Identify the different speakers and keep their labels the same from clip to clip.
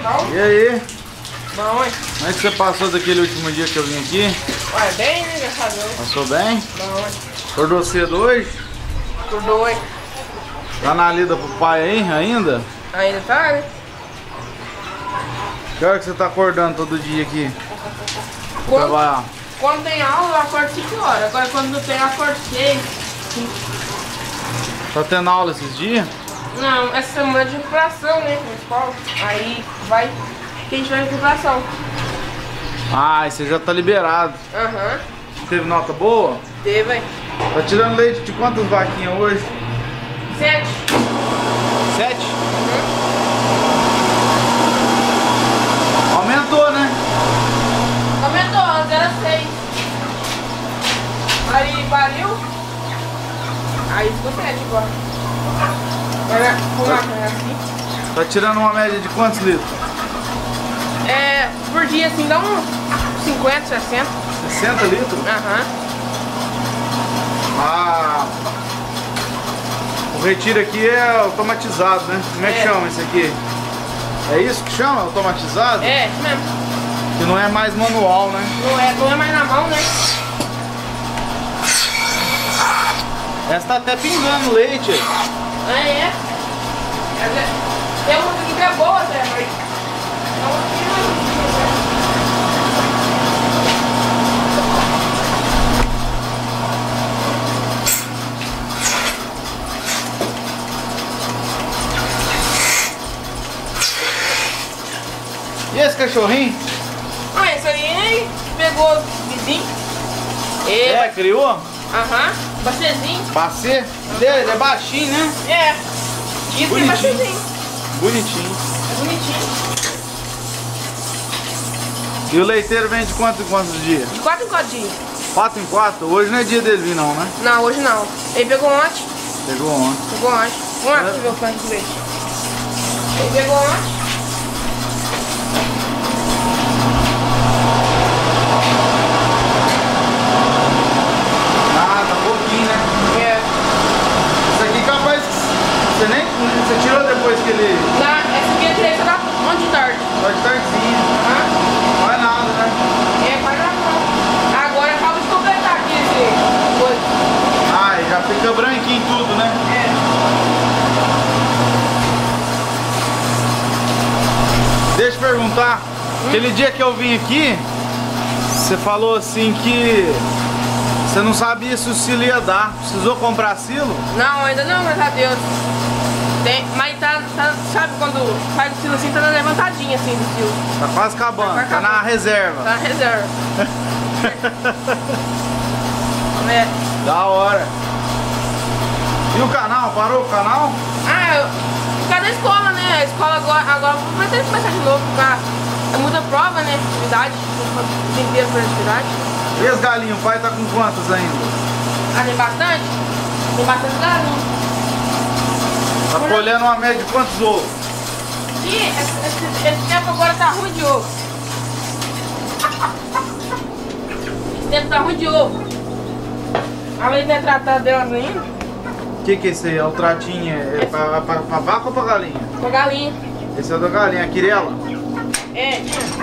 Speaker 1: Bom?
Speaker 2: E aí?
Speaker 1: Bom, hein?
Speaker 2: Como é que você passou daquele último dia que eu vim aqui?
Speaker 1: Ué, bem, né? Graças a Deus.
Speaker 2: Passou bem?
Speaker 1: Bom, hein?
Speaker 2: Acordou cedo hoje?
Speaker 1: Acordou, hein?
Speaker 2: Tá na lida pro pai aí ainda?
Speaker 1: Ainda tá, né?
Speaker 2: Que hora que você tá acordando todo dia aqui?
Speaker 1: Quando,
Speaker 2: Trabalhar?
Speaker 1: quando tem aula, eu acordo 5 horas. Agora, quando não tem, eu acordo 6.
Speaker 2: Tá tendo aula esses dias?
Speaker 1: Não, essa semana é de recuperação, né? Na escola. Aí vai. Que a gente vai em recuperação.
Speaker 2: Ah, e você já tá liberado.
Speaker 1: Aham.
Speaker 2: Teve nota boa?
Speaker 1: Teve, hein?
Speaker 2: Tá tirando leite de quantas vaquinhas hoje?
Speaker 1: 7.
Speaker 2: 7? Aumentou, né?
Speaker 1: Aumentou, antes era 6. Aí pariu. Aí ficou 7 agora. Agora, como é assim?
Speaker 2: Tá tirando uma média de quantos litros?
Speaker 1: É, por dia assim dá uns 50, 60.
Speaker 2: 60 litros?
Speaker 1: Aham.
Speaker 2: Ah, o retiro aqui é automatizado, né? Como é que chama isso aqui? É isso que chama? Automatizado?
Speaker 1: É, isso mesmo.
Speaker 2: Que não é mais manual, né?
Speaker 1: Não é mais na mão, né?
Speaker 2: Essa tá até pingando leite.
Speaker 1: Ah, é? Tem uma que é boa até, mas... Não,
Speaker 2: E esse cachorrinho?
Speaker 1: ah, esse aí pegou o vizinho.
Speaker 2: É, criou?
Speaker 1: Aham, bacezinho.
Speaker 2: Bacê? Ele é baixinho, né?
Speaker 1: É. Isso é
Speaker 2: Bonitinho.
Speaker 1: bacezinho.
Speaker 2: Bonitinho.
Speaker 1: É bonitinho.
Speaker 2: E o leiteiro vem de quanto em quantos dias?
Speaker 1: De 4 em 4 dias.
Speaker 2: 4 em 4? Hoje não é dia dele vir não, né?
Speaker 1: Não, hoje não. Ele pegou ontem.
Speaker 2: Pegou ontem.
Speaker 1: Pegou ontem. Vamos lá pra você ver o tanque de leite. Ele pegou ontem.
Speaker 2: Ah, tá pouquinho, né?
Speaker 1: É.
Speaker 2: Isso aqui capaz que você tirou depois que ele...
Speaker 1: Essa aqui eu tirei só da ontem de tarde.
Speaker 2: Tá de tardezinha.
Speaker 1: Aham.
Speaker 2: Não é nada, né?
Speaker 1: É, faz não. Agora acaba de completar aqui esse coisa.
Speaker 2: Ah, e já fica branquinho tudo, né?
Speaker 1: É.
Speaker 2: Deixa eu perguntar, aquele dia que eu vim aqui, você falou assim que você não sabia se o silo ia dar. Precisou comprar silo?
Speaker 1: Não, ainda não, graças a Deus. Tem, mas tá, sabe quando faz o silo assim, tá na levantadinha assim do silo.
Speaker 2: Tá quase acabando,
Speaker 1: quase
Speaker 2: tá na
Speaker 1: acabando.
Speaker 2: reserva.
Speaker 1: Tá na reserva. É.
Speaker 2: Da hora. E o canal? Parou o canal?
Speaker 1: Por causa da escola, né? A escola agora vai ter que começar de novo, porque é muita prova, né? Atividade, o dia inteiro por atividade.
Speaker 2: E as galinhas? O pai tá com quantas ainda?
Speaker 1: Ah, tem bastante? Tem bastante galinha.
Speaker 2: Tá colhendo uma média de quantos ovos?
Speaker 1: E esse tempo agora tá ruim de ovo. Esse tempo tá ruim de ovo. Além de tratar delas ainda.
Speaker 2: O que é esse aí? É o tratinho? É pra vaca ou pra galinha?
Speaker 1: Com a galinha.
Speaker 2: Esse é da galinha, a quirela?
Speaker 1: É.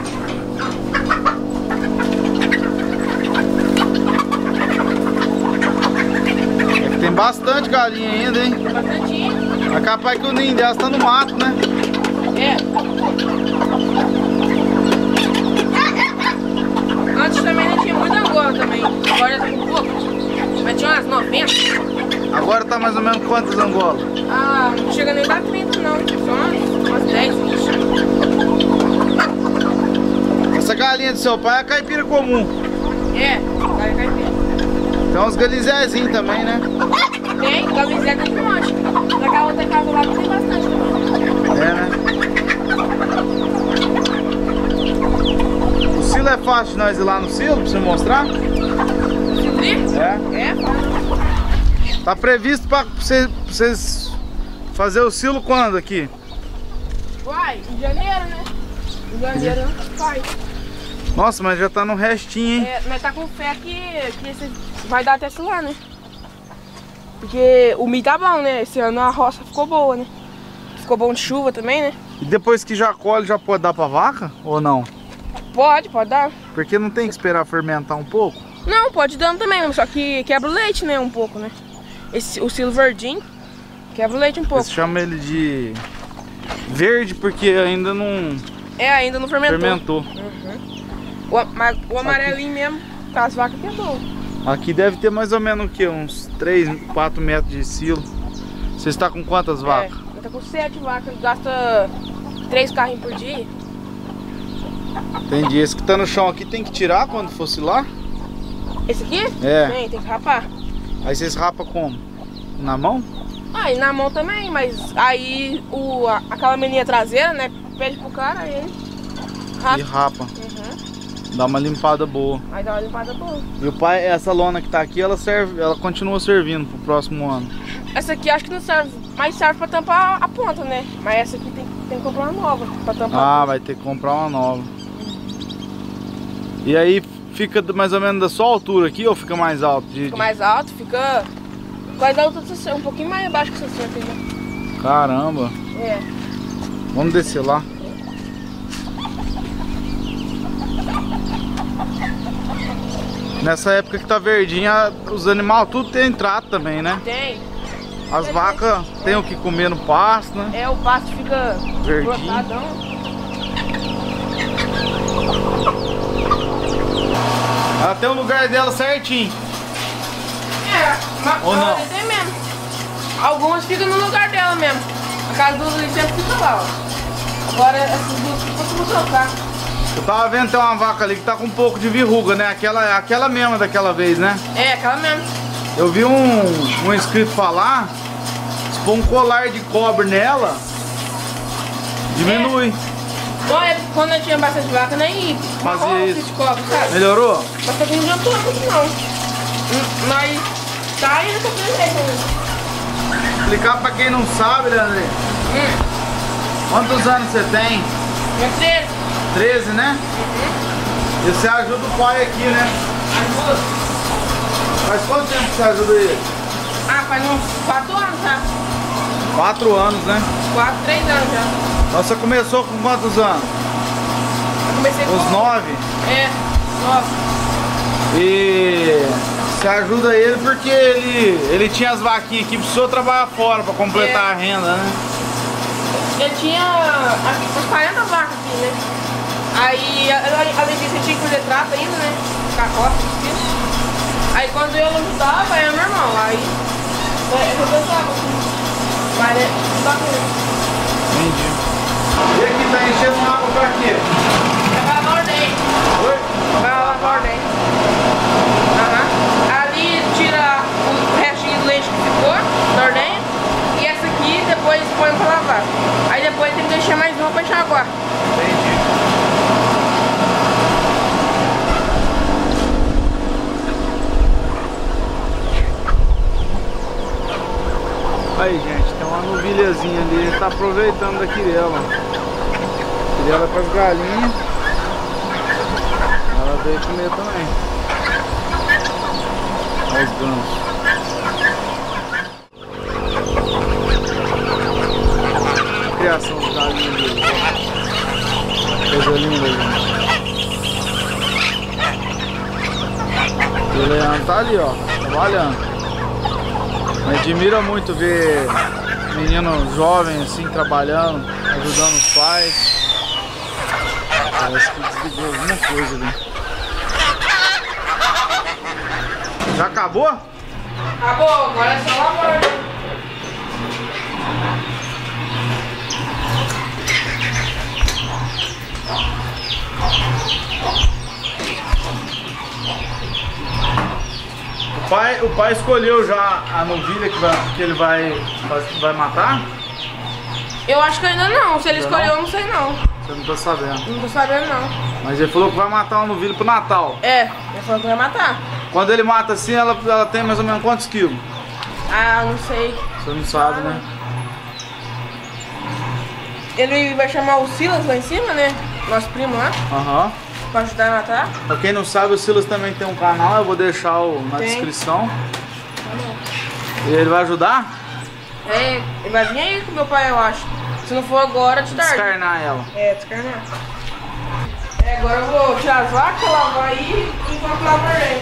Speaker 2: É que tem bastante galinha ainda, hein?
Speaker 1: Tem bastante.
Speaker 2: É capaz que o ninho delas tá no mato, né?
Speaker 1: É. Antes também não tinha muita Angola também. Agora já tá com pouco. Mas tinha umas 90.
Speaker 2: Agora tá mais ou menos quantas Angola?
Speaker 1: Ah, não chega nem da 30 não. Só umas 10, 20.
Speaker 2: Essa galinha do seu pai é a caipira comum.
Speaker 1: É, galinha caipira.
Speaker 2: Tem uns galizezinhos também, né?
Speaker 1: Tem, galinha tem um monte. Naquela outra casa lá tem bastante também.
Speaker 2: É, né? O silo é fácil de nós ir lá no silo pra você mostrar?
Speaker 1: Sim?
Speaker 2: É.
Speaker 1: É, fácil.
Speaker 2: Tá previsto pra vocês fazer o silo quando aqui?
Speaker 1: Uai, em janeiro, né? Em janeiro faz.
Speaker 2: Nossa, mas já tá no restinho, hein?
Speaker 1: É, mas tá com fé que esse vai dar até lá, né? Porque o milho tá bom, né? Esse ano a roça ficou boa, né? Ficou bom de chuva também, né?
Speaker 2: E depois que já colhe, já pode dar pra vaca ou não?
Speaker 1: Pode dar.
Speaker 2: Porque não tem que esperar fermentar um pouco?
Speaker 1: Não, pode dando também, só que quebra o leite, né, um pouco, né? O silo verdinho quebra o leite um pouco.
Speaker 2: Você chama ele de verde porque ainda não...
Speaker 1: ainda não fermentou.
Speaker 2: Fermentou.
Speaker 1: O amarelinho mesmo, as vacas que é bom.
Speaker 2: Aqui deve ter mais ou menos o que? Uns 3, 4 metros de silo. Você está com quantas vacas?
Speaker 1: Eu tô com 7 vacas, gasta 3 carrinhos por dia.
Speaker 2: Entendi. Esse que tá no chão aqui tem que tirar quando fosse lá?
Speaker 1: Esse aqui?
Speaker 2: É.
Speaker 1: Tem que rapar.
Speaker 2: Aí vocês rapam como? Na mão?
Speaker 1: E na mão também, mas aí aquela meninha traseira, né, pede pro cara, aí ele
Speaker 2: E rapa. Dá uma limpada boa.
Speaker 1: Aí dá uma limpada boa.
Speaker 2: E o pai, essa lona que tá aqui, ela continua servindo pro próximo ano.
Speaker 1: Essa aqui acho que não serve, mas serve pra tampar a ponta, né? Mas essa aqui tem que comprar uma nova pra tampar.
Speaker 2: Vai ter que comprar uma nova. E aí fica mais ou menos da sua altura aqui ou fica mais alto?
Speaker 1: Fica mais alto, fica quase da altura, um pouquinho mais abaixo que essa aqui, né?
Speaker 2: Caramba. Vamos descer lá. Nessa época que tá verdinha, os animais tudo tem trato também, né?
Speaker 1: Tem.
Speaker 2: As vacas tem o que comer no pasto, né?
Speaker 1: O pasto fica
Speaker 2: verdinho.
Speaker 1: Brotadão.
Speaker 2: Ela tem o lugar dela certinho.
Speaker 1: Ou
Speaker 2: não?
Speaker 1: Tem mesmo. Algumas ficam no lugar dela mesmo. A casa do Luiz sempre fica lá, ó. Agora essas duas ficam trocar.
Speaker 2: Eu tava vendo tem uma vaca ali que tá com um pouco de verruga, né? Aquela mesma daquela vez, né?
Speaker 1: Aquela mesmo.
Speaker 2: Eu vi um inscrito falar, se pôr um colar de cobre nela, diminui.
Speaker 1: Quando eu tinha bastante vaca, nem
Speaker 2: fazia isso.
Speaker 1: De cobre, sabe?
Speaker 2: Melhorou?
Speaker 1: Mas também não adiantou muito não. Mas tá indo pra frente.
Speaker 2: Explicar pra quem não sabe, Leandro. Quantos anos você tem?
Speaker 1: 13.
Speaker 2: 13, né? E você ajuda o pai aqui, né?
Speaker 1: Ajuda.
Speaker 2: Faz quanto tempo que você ajuda ele?
Speaker 1: Faz uns 4 anos, tá?
Speaker 2: 4 anos, né?
Speaker 1: 3 anos já.
Speaker 2: Então você começou com quantos anos?
Speaker 1: Eu comecei com...
Speaker 2: Uns 9?
Speaker 1: 9.
Speaker 2: E você ajuda ele porque ele tinha as vaquinhas aqui, precisou trabalhar fora pra completar a renda, né?
Speaker 1: Ele tinha uns 40 vacas aqui, né? Aí, além disso, ele tinha que fazer trato ainda, né? Cacote, isso. Aí quando eu ajudava, era meu irmão. Aí eu pensava assim, mas não dá pra ele.
Speaker 2: Entendi. E aqui tá enchendo água pra quê?
Speaker 1: Vai lavar ordem.
Speaker 2: Oi?
Speaker 1: Vai lavar ordem. Ali tira o restinho do leite que ficou da ordenha. E essa aqui depois põe pra lavar. Aí depois tem que deixar mais uma pra enxaguar.
Speaker 2: Entendi. Aí, gente, tem uma novilhazinha ali, ele tá aproveitando da quirela. Quirela para as galinhas. Ela veio comer também. Olha os gansos. Criação de galinhas dele. Coisa linda, gente. E o Leandro tá ali, ó, trabalhando. Me admira muito ver menino jovem assim trabalhando, ajudando os pais. Parece que desligou alguma coisa ali. Já acabou?
Speaker 1: Acabou, agora é só lavar.
Speaker 2: O pai escolheu já a novilha que ele vai matar?
Speaker 1: Eu acho que ainda não. Se ele escolheu, eu não sei não.
Speaker 2: Você não tá sabendo?
Speaker 1: Não tô sabendo não.
Speaker 2: Mas ele falou que vai matar uma novilha pro Natal.
Speaker 1: Ele falou que vai matar.
Speaker 2: Quando ele mata assim, ela tem mais ou menos quantos quilos?
Speaker 1: Não sei.
Speaker 2: Você não sabe, né?
Speaker 1: Ele vai chamar o Silas lá em cima, né? Nosso primo lá.
Speaker 2: Aham.
Speaker 1: Pra ajudar a matar.
Speaker 2: Pra quem não sabe, o Silas também tem um canal, eu vou deixar na descrição. E ele vai ajudar?
Speaker 1: Ele vai vir aí com meu pai, eu acho. Se não for agora, de tarde.
Speaker 2: Descarnar ela.
Speaker 1: É, descarnar. É, agora eu vou tirar as vacas, lavar aí e enquanto lavar aí.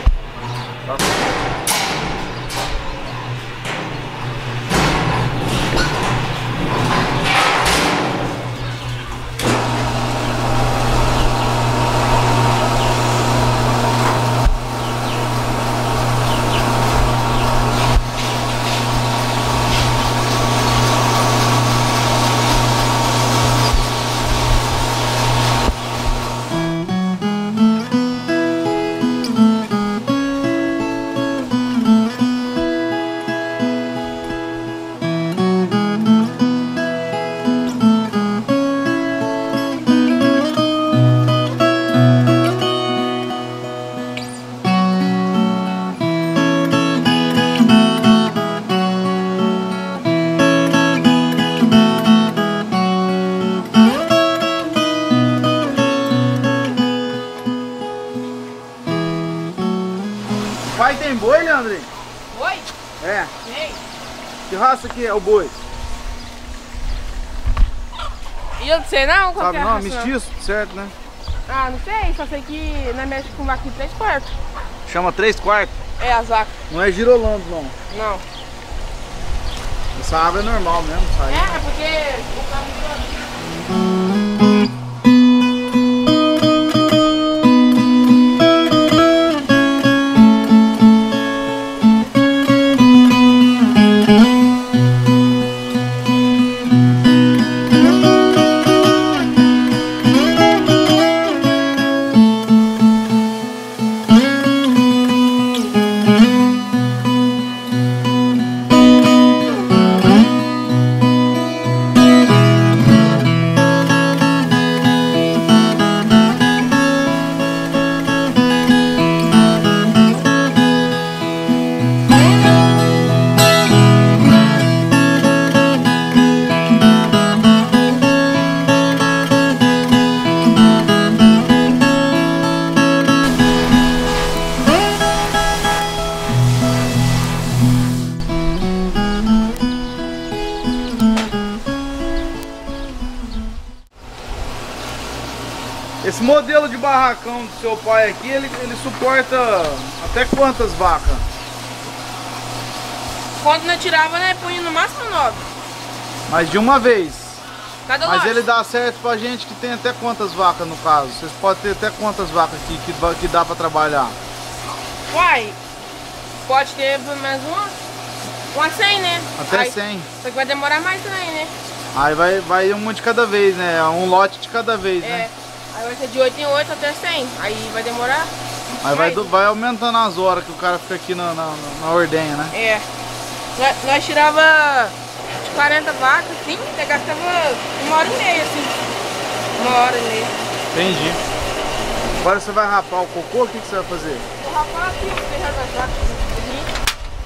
Speaker 2: Pai, tem boi, Leandro?
Speaker 1: Oi?
Speaker 2: É.
Speaker 1: Ei.
Speaker 2: Que raça que é o boi?
Speaker 1: E eu não sei não qual
Speaker 2: Sabe
Speaker 1: que é a
Speaker 2: não?
Speaker 1: raça,
Speaker 2: Mestiço, certo, né?
Speaker 1: Ah, não sei, só sei que na mexe com vaca de 3/4.
Speaker 2: Chama 3/4.
Speaker 1: É, as vacas.
Speaker 2: Não é girolando, não.
Speaker 1: Não.
Speaker 2: Essa água é normal mesmo, sai.
Speaker 1: É porque o carro...
Speaker 2: Esse modelo de barracão do seu pai aqui, ele suporta até quantas vacas?
Speaker 1: Quando nós tirava, né, punha no máximo 9.
Speaker 2: Mas de uma vez.
Speaker 1: Cada
Speaker 2: Mas
Speaker 1: lote.
Speaker 2: ele dá certo pra gente que tem até quantas vacas no caso? Vocês podem ter até quantas vacas aqui que dá pra trabalhar?
Speaker 1: Uai, pode ter pelo menos uma 100, né?
Speaker 2: Até
Speaker 1: aí,
Speaker 2: 100.
Speaker 1: Só que vai demorar mais também, né?
Speaker 2: Aí vai uma de cada vez, né? Um lote de cada vez, né?
Speaker 1: Aí vai ser de 8 em 8 até 100. Aí vai demorar.
Speaker 2: Aí vai aumentando as horas que o cara fica aqui na ordenha, né?
Speaker 1: É. Nós tirava de 40 vacas, assim, até gastava 1h30, assim. 1h30.
Speaker 2: Entendi. Agora você vai rapar o cocô, o que você vai fazer?
Speaker 1: Vou rapar aqui o feijão das vacas. Aqui.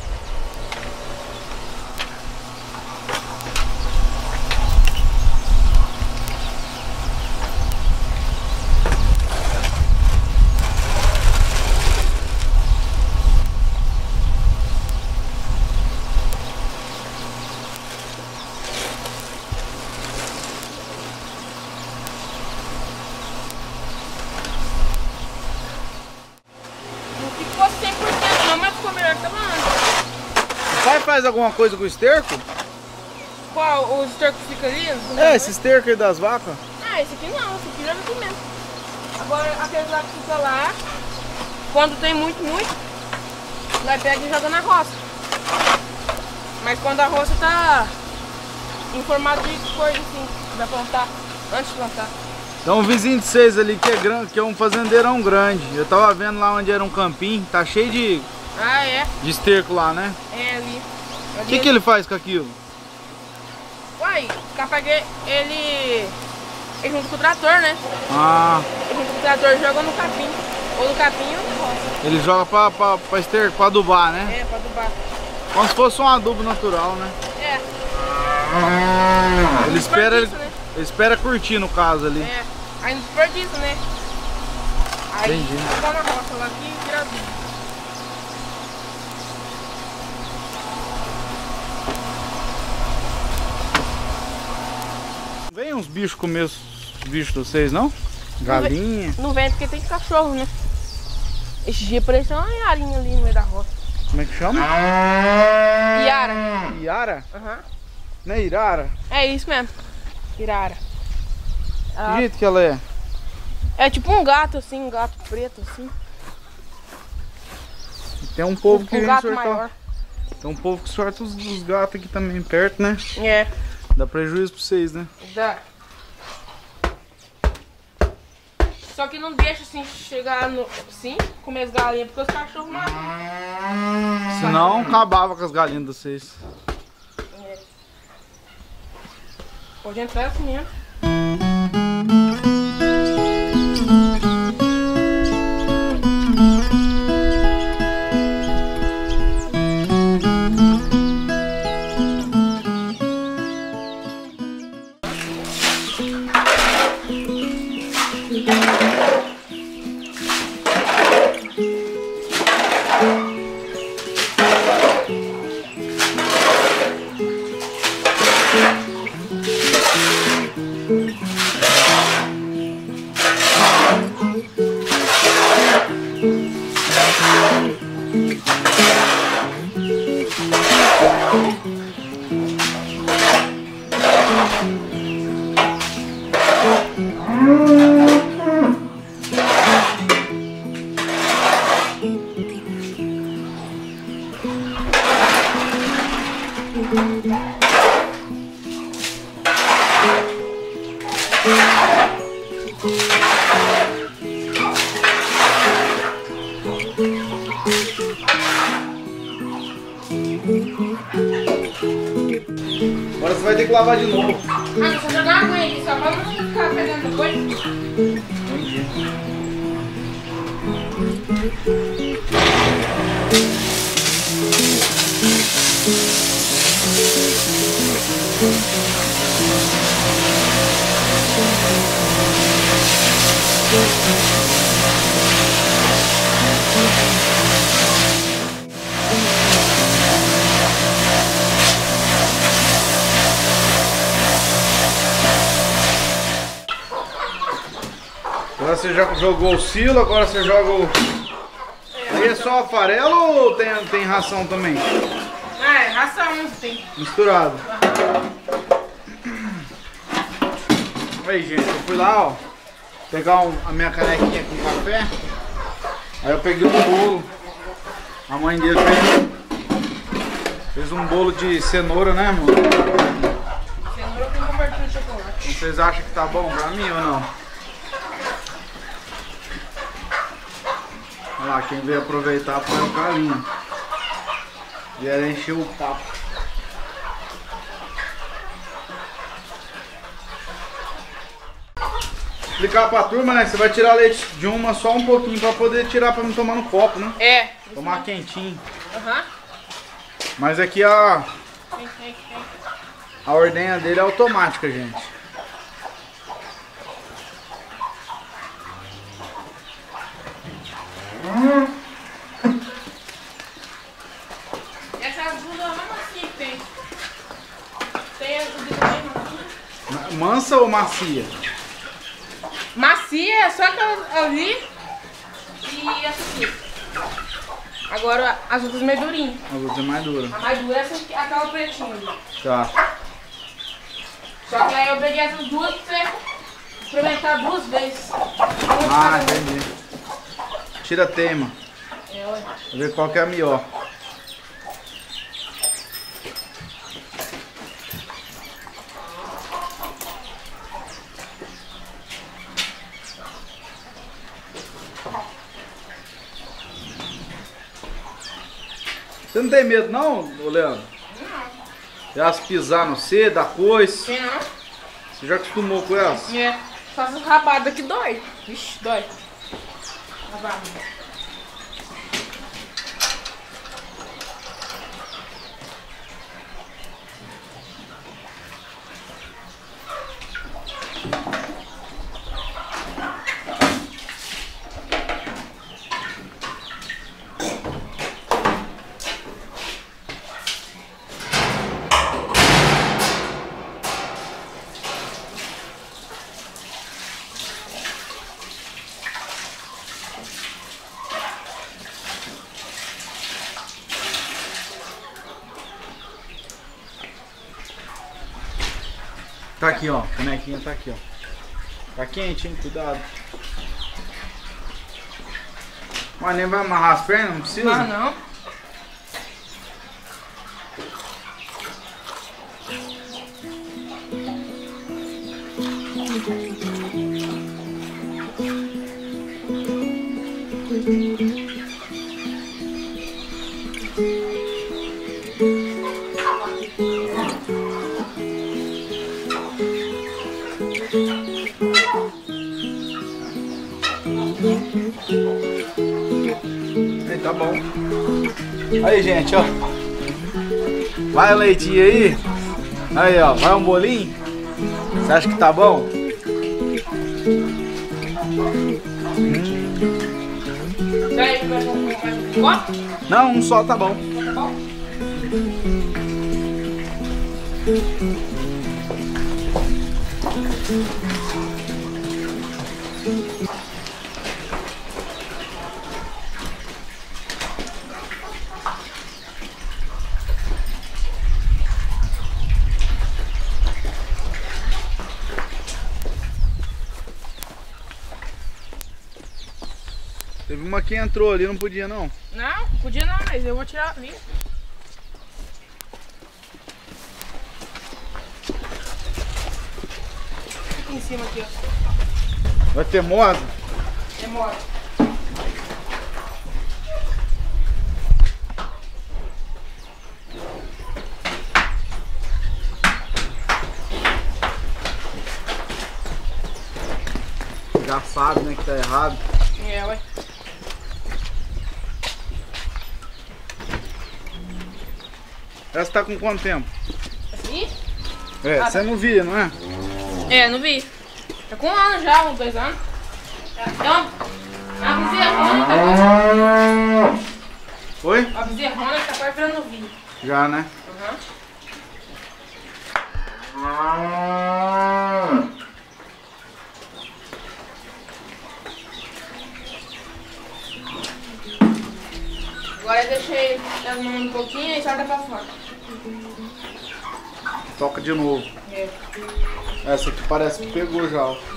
Speaker 2: Pai faz alguma coisa com o esterco?
Speaker 1: Qual? O esterco que fica ali?
Speaker 2: Esse esterco aí das vacas?
Speaker 1: Ah, esse aqui não, esse aqui joga aqui mesmo. Agora, aqueles lá que fica lá, quando tem muito, nós pega e joga na roça. Mas quando a roça tá em formato de coisa assim, vai plantar, antes de plantar.
Speaker 2: Então um vizinho de vocês ali que é grande, que é um fazendeirão grande. Eu tava vendo lá onde era um campinho, tá cheio de esterco lá, né?
Speaker 1: É, ali.
Speaker 2: O que ele faz com aquilo?
Speaker 1: Uai, capaz que ele junto com o trator, né?
Speaker 2: Ah.
Speaker 1: Ele junto com o trator joga no capim. Ou no capim ou na roça.
Speaker 2: Ele joga pra esterco, pra adubar, né?
Speaker 1: É, pra adubar.
Speaker 2: Como se fosse um adubo natural, né?
Speaker 1: É.
Speaker 2: Ele espera curtir no caso ali.
Speaker 1: É. Aí não desperdiça, né? Aí
Speaker 2: entendi.
Speaker 1: Tá na roça lá aqui e vira adubo.
Speaker 2: uns bichos comer os bichos de vocês, não? Galinha.
Speaker 1: Não vem porque tem cachorro, né? Esse dia apareceu uma iarinha ali no meio da roça.
Speaker 2: Como é que chama?
Speaker 1: Iara.
Speaker 2: Iara?
Speaker 1: Aham.
Speaker 2: Não é Irara?
Speaker 1: É isso mesmo. Irara.
Speaker 2: Que jeito que ela é?
Speaker 1: É tipo um gato assim, um gato preto assim.
Speaker 2: Tem um povo que
Speaker 1: Um
Speaker 2: vem
Speaker 1: gato
Speaker 2: sortar.
Speaker 1: maior.
Speaker 2: Tem um povo que sorta os gatos aqui também perto, né?
Speaker 1: É.
Speaker 2: Dá prejuízo pra vocês, né?
Speaker 1: Dá. Só que não deixa assim chegar no. Sim, comer as galinhas, porque os cachorros matam.
Speaker 2: Senão acabava com as galinhas de vocês.
Speaker 1: É. Pode entrar assim mesmo.
Speaker 2: Agora você vai ter que lavar de novo.
Speaker 1: Ah, só jogar água aí, só pra não ficar pegando depois.
Speaker 2: Entendi. Agora você já jogou o silo, agora você joga o... Aí é só farelo ou tem ração também?
Speaker 1: É, ração, sim.
Speaker 2: Misturado. Aí, gente, eu fui lá, ó, pegar a minha canequinha com café. Aí eu peguei um bolo. A mãe dele fez um bolo de cenoura, né, amor?
Speaker 1: Cenoura com cobertura de chocolate.
Speaker 2: Então, vocês acham que tá bom pra mim ou não? Olha lá, quem veio aproveitar foi o Carlinho. E ela encheu o papo. Explicar pra turma, né? Você vai tirar leite de uma só um pouquinho pra poder tirar pra não tomar no copo, né?
Speaker 1: É.
Speaker 2: Tomar quentinho.
Speaker 1: Aham.
Speaker 2: Mas aqui a ordenha dele é automática, gente.
Speaker 1: Essa blusa é uma macia que tem. Tem as blusas bem macia.
Speaker 2: Mansa ou macia?
Speaker 1: Macia, só aquela ali e essa aqui. Agora as outras meio durinhas.
Speaker 2: A outra é mais dura.
Speaker 1: A mais dura é essa aqui, aquela pretinha ali.
Speaker 2: Tá.
Speaker 1: Só que aí eu peguei essas duas pra você experimentar duas vezes.
Speaker 2: Ah, entendi. Tira a tema.
Speaker 1: É, ué.
Speaker 2: Pra ver qual que é a melhor. Você não tem medo não, ô Leandro?
Speaker 1: Não.
Speaker 2: Elas pisar no C, dar coice.
Speaker 1: Tem não?
Speaker 2: Você já acostumou com elas?
Speaker 1: É. Só essas rabadas que dói. Vixe, dói. Rabada.
Speaker 2: Tá aqui, ó. A canequinha tá aqui, ó. Tá quente, hein? Cuidado. Mas nem vai amarrar as pernas? Não precisa?
Speaker 1: Mas não.
Speaker 2: Aí, tá bom. Aí, gente, ó. Vai o leitinho aí. Aí, ó. Vai um bolinho. Você acha que tá bom? Não, um só tá bom.
Speaker 1: Tá bom?
Speaker 2: Teve uma que entrou ali, não podia não.
Speaker 1: Não, podia não, mas eu vou tirar ali. Fica em cima aqui, ó.
Speaker 2: Vai ter moda?
Speaker 1: Demora.
Speaker 2: Já sabe, né, que tá errado.
Speaker 1: É, ué.
Speaker 2: Essa tá com quanto tempo?
Speaker 1: Assim?
Speaker 2: É, você não via, não é?
Speaker 1: É, não vi. Tá com 1 ano já, uns 2 anos. É uma bezerrona, tá?
Speaker 2: Oi?
Speaker 1: Uma bezerrona que tá quase virando vinho.
Speaker 2: Já, né?
Speaker 1: Agora eu deixei ela um pouquinho e solta pra fora.
Speaker 2: Toca de novo.
Speaker 1: É.
Speaker 2: Essa aqui parece que pegou já, ó.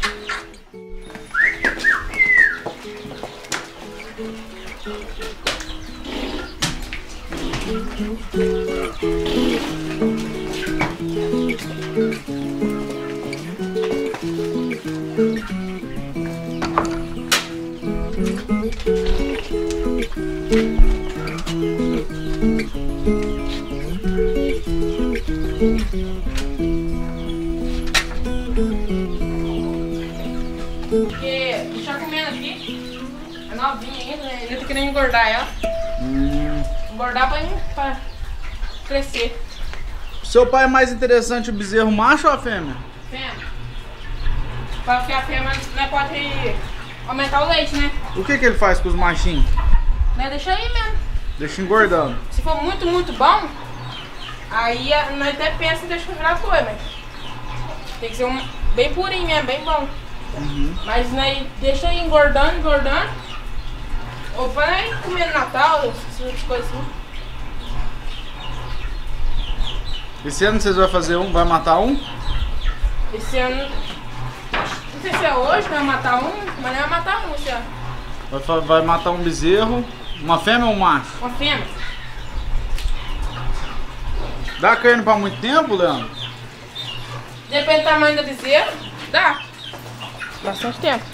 Speaker 1: Porque deixar comendo aqui, é novinha ainda, né? Ainda tá querendo engordar ela. Engordar pra crescer.
Speaker 2: Seu pai é mais interessante o bezerro macho ou a fêmea?
Speaker 1: Fêmea. Porque a fêmea né, pode aumentar o leite, né?
Speaker 2: O que que ele faz com os machinhos?
Speaker 1: Né, deixa aí mesmo.
Speaker 2: Deixa engordando.
Speaker 1: Se for muito, muito bom, aí nós até pensa em deixar virar boi, mas tem que ser um bem purinho mesmo, bem bom. Mas nós deixa aí engordando, engordando. Ou para ir comer no Natal, essas coisas assim.
Speaker 2: Esse ano vocês vão fazer um? Vai matar um?
Speaker 1: Esse ano, não sei se é hoje que vai matar um, mas não vai matar um esse ano.
Speaker 2: Vai matar um bezerro. Uma fêmea ou um macho?
Speaker 1: Uma fêmea.
Speaker 2: Dá carne pra muito tempo, Leandro?
Speaker 1: Depende do tamanho da bezerra, dá. Bastante tempo.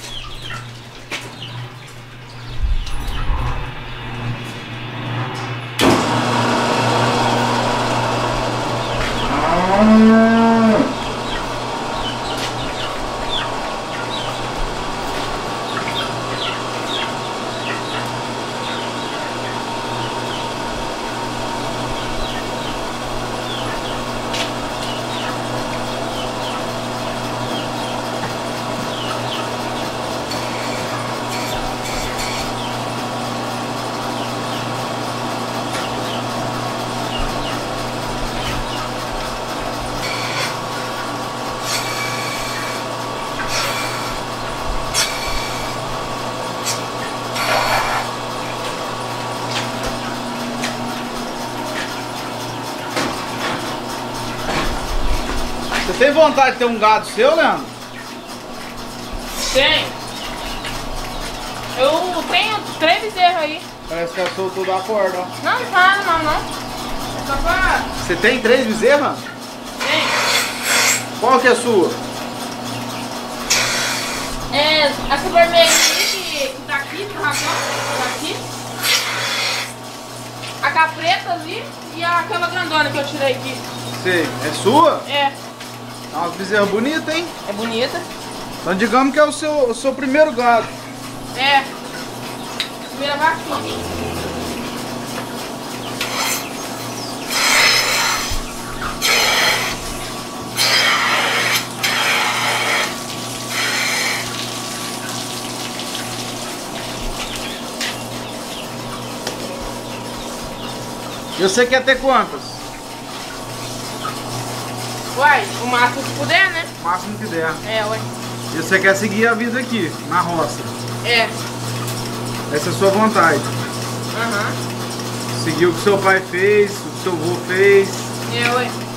Speaker 2: Você tem vontade de ter um gado seu, Leandro?
Speaker 1: Tem. Eu tenho 3 bezerros aí.
Speaker 2: Parece que ela soltou da corda, ó.
Speaker 1: Não tá, não. É só pra...
Speaker 2: Você tem 3 bezerras?
Speaker 1: Tem.
Speaker 2: Qual que é a sua?
Speaker 1: É, essa vermelhinha que tá aqui, no racão, tá aqui. A capreta ali e aquela grandona que eu tirei aqui.
Speaker 2: Sei. É sua?
Speaker 1: É.
Speaker 2: É uma bezerra bonita, hein?
Speaker 1: É bonita.
Speaker 2: Então digamos que é o seu primeiro gado.
Speaker 1: É. Primeira vaquinha.
Speaker 2: E você quer ter quantas?
Speaker 1: Uai, o máximo que puder, né?
Speaker 2: O máximo que der.
Speaker 1: É, uai.
Speaker 2: E você quer seguir a vida aqui, na roça.
Speaker 1: É.
Speaker 2: Essa é a sua vontade.
Speaker 1: Aham.
Speaker 2: Seguir o que seu pai fez, o que seu avô fez.
Speaker 1: É, ué.